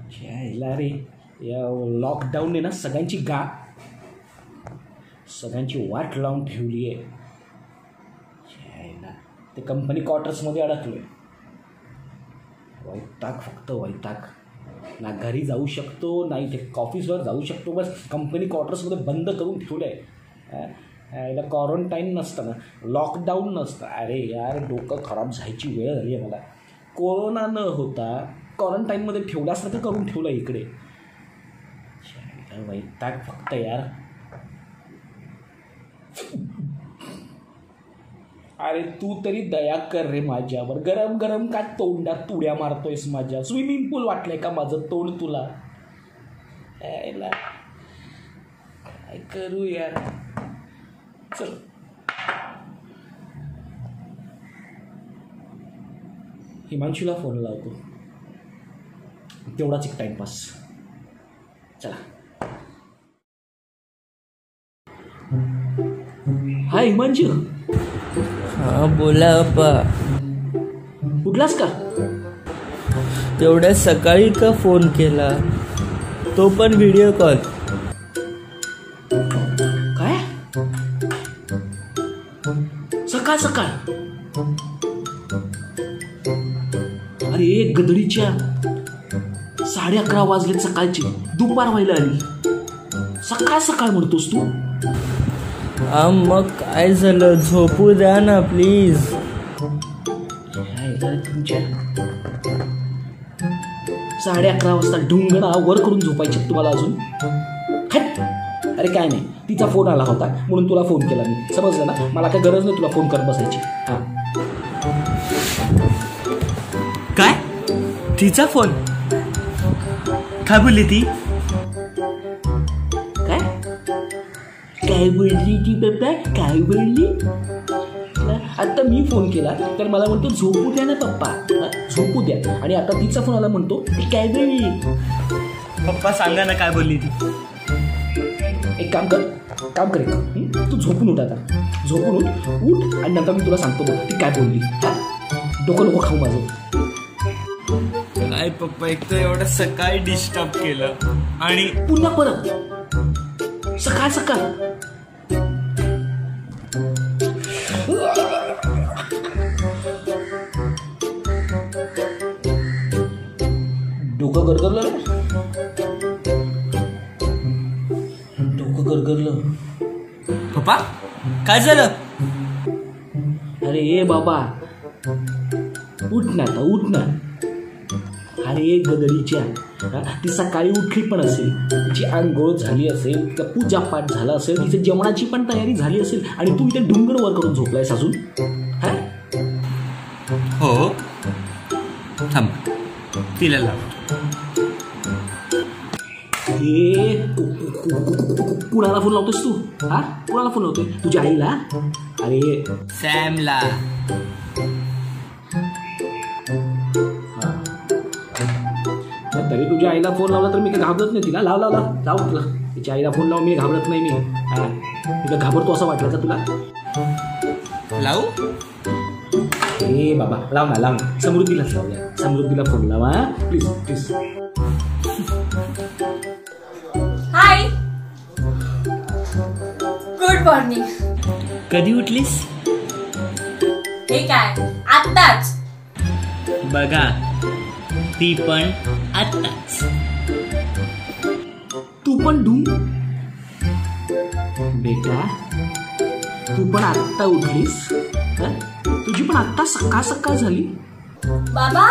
यायला रे, या लॉकडाऊनने ना सगळ्यांची वाट लावून ठेवली आहे. यायला ते कंपनी क्वार्टर्समध्ये अडकलो आहे. वैताग, फक्त वैताग. ना घरी जाऊ शकतो, ना इथे ऑफिसवर जाऊ शकतो. बस कंपनी क्वार्टर्समध्ये बंद करून ठेवलं आहे. यायला क्वारंटाईन नसतं ना, लॉकडाऊन नसतं. अरे यार, डोकं खराब जायची वेळ झाली आहे मला. कोरोना न होता क्वारंटाईनमध्ये ठेवल्यासारखं करून ठेवलं इकडे. वैताग फक्त यार. अरे तू तरी दया कर रे माझ्यावर. गरम गरम का तोंडात तुड्या मारतोयस माझ्या? स्विमिंग पूल वाटलंय का माझं तोंड तुला? यायला काय करू यार. चल, हिमांशूला फोन लावतो, तेवढाच एक टाइमपास. चला. हाय हिमांशू. हा बोला अप्पा. उठलास का? तेवढ्या सकाळी का फोन केला, तो पण व्हिडिओ कॉल? काय सकाळ सकाळ? अरे गदडीच्या 11:30 वाजले सकाळचे. दुपार व्हायला आली. सकाळ सकाळ म्हणतोस तू? मग काय झालं? झोपू द्या ना प्लीज. तुमच्या 11:30 वाजता ढुंगणा वर करून झोपायचे तुम्हाला अजून? अरे काय नाही, तिचा फोन आला होता म्हणून तुला फोन केला मी. समजलं ना? मला काय गरज नाही तुला फोन करत बसायची. हा. काय? तिचा फोन? काय बोलली ती? काय बोलली ती बाबा? काय बोलली? आता मी फोन केला तर मला म्हणतो झोपू द्या ना पप्पा, झोपू द्या. आणि आता तिचा फोन आला म्हणतो काय बोलली? पप्पा सांगा ना काय बोलली ती. एक काम कर तू झोपून उठ. आता झोपून उठ आणि नंतर मी तुला सांगतो बघ ती काय बोलली. डोकं नको खाऊ माझं. काय पप्पा, एक तर एवढं सकाळी डिस्टर्ब केलं आणि पुन्हा परत सकाळ सकाळ. डोकं गरगरलं रे, डोकं गरगरलं. पप्पा काय झालं? अरे ए बाबा, उठ ना आता, उठ ना. अरे गदडीच्या, ती सकाळी उठली पण असेल, तिची आंघोळ झाली असेल, तिचा पूजापाठ झाला असेल, तिच्या जेवणाची पण तयारी झाली असेल आणि तू इथे ढुंगण वर करून झोपलायस अजून. हो, थांब तिला लाव. हे कुणाला फोन लावतोस तू? कुणाला फोन लावतोय? तुझ्या आईला? अरे सॅमला. तरी तुझ्या आईला फोन लावला तर मी काय घाबरत नाही तिला. लाव तुला तिच्या आईला फोन लावून मी घाबरत नाही. मी तुला घाबरतो असं वाटलं का तुला? लावू? ए बाबा लाव ना. समृद्धीलाच लावूया. समृद्धीला फोन लावा please please. Hi, good morning. कधी उठलीस? हे काय आत्ताच? बघा, ती पण आत्ताच. तू पण ढूंढ बेटा, तू पण आत्ता उठलीस? तुझी पण आत्ता सकाळ सकाळ झाली. बाबा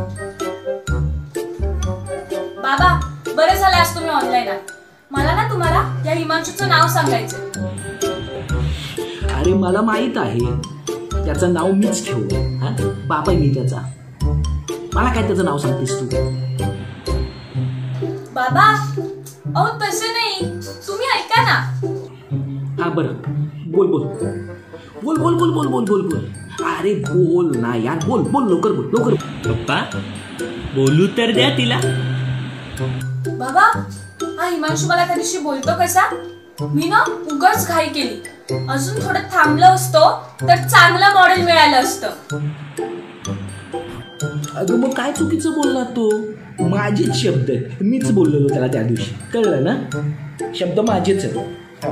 बरं झालं आज तुम्ही ऑनलाईन आहात. मला ना तुम्हाला या हिमांशूचं नाव सांगायचं. अरे मला माहित आहे, त्याचं नाव मीच ठेवलं. बाबा मी त्याचा. मला काय त्याचं नाव सांगतेस तू? बाबा अहो तसे नाही, तुम्ही ऐका ना. हा बरं, बोल बोल बोल बोल बोल बोल बोल बोल बोल. अरे बोल ना यार, बोल बोल लवकर बोल लवकर. पप्पा बोलू तर द्या तिला. बाबा हा हिमांशू मला त्या दिवशी बोलतो कसा, मी ना उगाच घाई केली. अजून थोडं थांबलं असतो तर चांगलं मॉडेल मिळालं असतं. अगं मग काय चुकीचं बोलला तो? माझेच शब्द आहेत, मीच बोललेलो त्याला त्या दिवशी, कळलं ना? शब्द माझेच आहेत.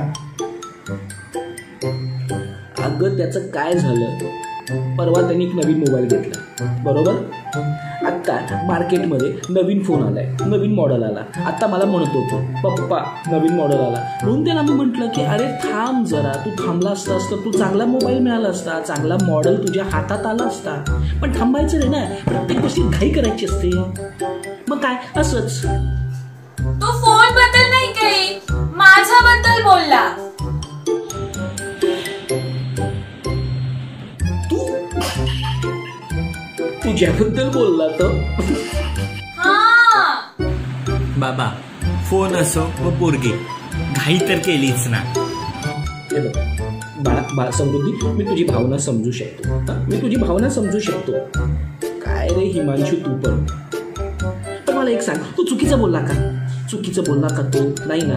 अगं त्याचं काय झालं, परवा त्यांनी एक नवीन मोबाईल घेतला, बरोबर? आत्ता मार्केटमध्ये नवीन फोन आलाय, नवीन मॉडेल आला. आत्ता मला म्हणत होतो पप्पा नवीन मॉडेल आला, म्हणून त्याला मी म्हटलं की अरे थांब जरा, तू थांबला असतास तर तू चांगला मोबाईल मिळाला असता, चांगला मॉडेल तुझ्या हातात आला असता. पण थांबायचं नाही ना, प्रत्येक गोष्टीत घाई करायची असते. मग काय असंच. तो फोन बद्दल नाही काही, माझ्याबद्दल बोलला. तुझ्याबद्दल बोलला तर? बाबा फोन असो व पोरगी, घाई तर केलीच ना. हे बघ बाळा समृद्धी, मी तुझी भावना समजू शकतो, मी तुझी भावना समजू शकतो. काय रे हिमांशू तू पण मला एक सांग, तू चुकीचं बोलला का? चुकीचं बोलला का तू? नाही ना?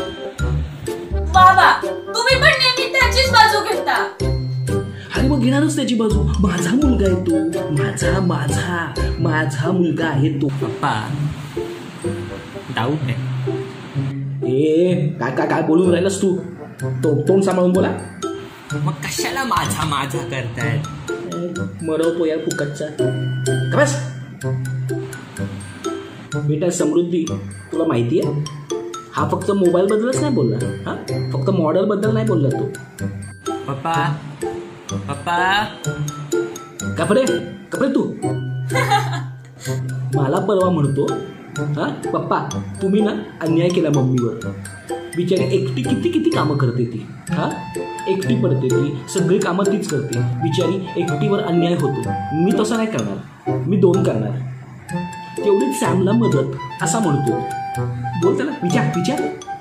बाबा तुम्ही पण नेहमी त्याचीच बाजू घेता. आणि मग घेणारच त्याची बाजू. माझा मुलगा आहे तो, माझा माझा माझा मुलगा आहे तो. पप्पा डाऊट आहे. ए काय काय काय बोलून राहिलास तू? तोंड सांभाळून बोला. मग कशाला माझा माझा करताय? मरवतो यार फुकटचा. का बस बेटा समृद्धी, तुला माहिती आहे हा फक्त मोबाईल बद्दलच नाही बोलला, हा फक्त मॉडेल बद्दल नाही बोलला तो. पप्पा पप्पा कपडे कपडे तू मला परवा म्हणतो हा पप्पा तुम्ही ना अन्याय केला मम्मीवर. बिचारी एकटी किती किती कामं करते ती, हा एकटी पडते ती, सगळी कामं तीच करते. बिचारी एकटीवर अन्याय होतो. मी तसं नाही करणार, मी 2 करणार. तेवढीच सॅमला मदत असा म्हणतो. बोल त्याला, विचार.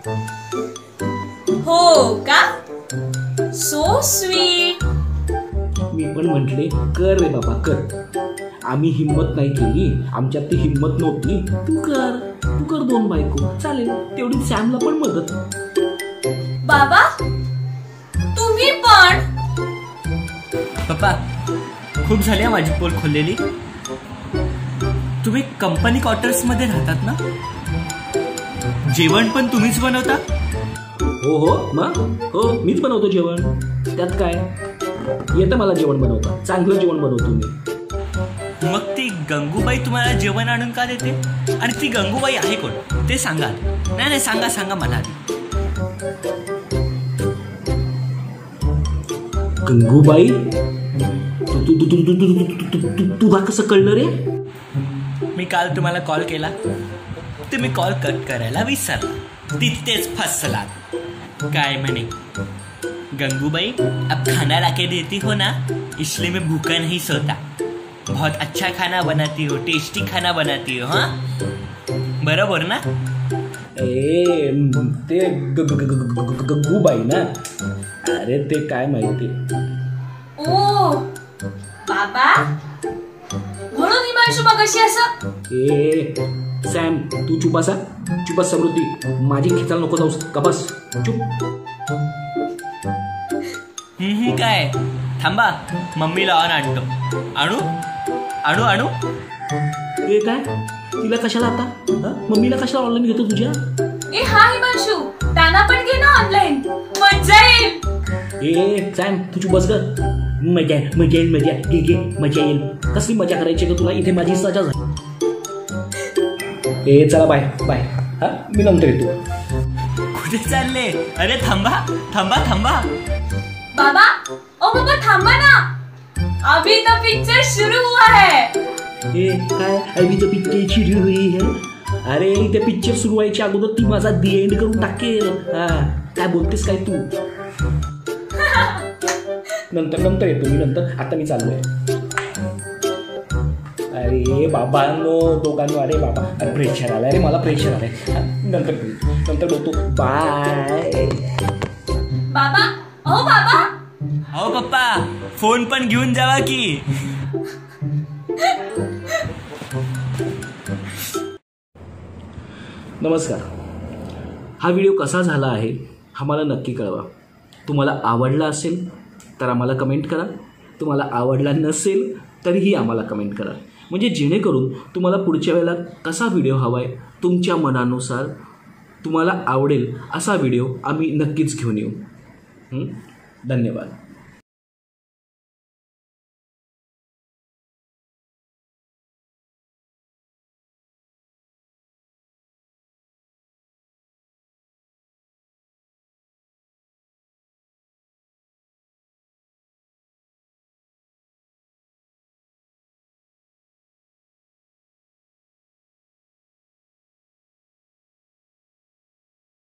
हो का? So sweet. मी पण म्हटले कर रे बाबा कर. आम्ही हिंमत नाही केली, आमच्यात ती हिंमत नव्हती. तू कर 2 बायको चालेल. तेवढी सॅमला पण मदत. बाबा तुम्ही पण. पप्पा खूप झाली माझी पोल खोललेली. तुम्ही कंपनी क्वार्टर्स मध्ये राहतात ना? जेवण पण तुम्हीच बनवता? हो मग हो मीच बनवतो जेवण. त्यात काय, येतं मला जेवण बनवता, चांगलं जेवण बनवतो मी. मग ती गंगूबाई तुम्हाला जेवण आणून का देते? आणि ती गंगूबाई आहे कोण ते सांगा. नाही सांगा मला. गंगूबाई तुला कसं कळलं रे? मी काल तुम्हाला कॉल केला, तुम्ही कॉल कट करायला विसरला, तिथेच फसलात. काय म्हणे गंगूबाई अब खाना लाके देती हो ना, इसलिए मैं भूखा नहीं सोता. बहुत अच्छा खाना बनाती हो, टेस्टी खाना बनाती हो. हाँ बरोबर ना? ए ते गंगूबाई ना? अरे ते काय माहिती. ओ बाबा म्हणून हिमांशू मगाशी असं. ए सॅम तू चुपास समृद्धी, माझी खेचाल नको जाऊस का बस चुप. काय थांबा, मम्मीला ऑन आणतो. आणू आणू आणू ए काय तिला कशाला आता, मम्मीला कशाला ऑनलाईन घेतो तुझ्या? ए हा हिमांशू त्यांना पण घे ना ऑनलाईन, मजा येईल. ए सॅम तू चुप बस ग. मजा घे मजा येईल. कसली मजा करायची का तुला? इथे माझी सजा झाली. ए चला बाय हा मी नंतर येतो. कुठे चालले? अरे थांबा. बाबा थांबा ना, अभी तो पिक्चर शुरू हुआ है. ए काय अभी तो पिक्चर सुरू हुई है? अरे इथे पिक्चर सुरू व्हायच्या अगोदर ती माझा दी एंड करून टाकेल. हा काय बोलतेस काय तू? नंतर येतो मी नंतर. आता मी चाललोय. अरे बाबांनो दोघांनो, अरे बाबा प्रेशर आलाय रे, मला प्रेशर आलाय. नंतर बोलतो बाय. बाबा अहो पप्पा फोन पण घेऊन जावा की. नमस्कार. हा व्हिडिओ कसा झाला आहे हा मला नक्की कळवा. तुम्हाला आवडला असेल तर आम्हाला कमेंट करा, तुम्हाला आवडला नसेल तरीही आम्हाला कमेंट करा. म्हणजे जेणेकरून तुम्हाला पुढच्या वेळेला कसा व्हिडिओ हवा आहे तुमच्या मनानुसार तुम्हाला आवडेल असा व्हिडिओ आम्ही नक्कीच घेऊन येऊ. धन्यवाद.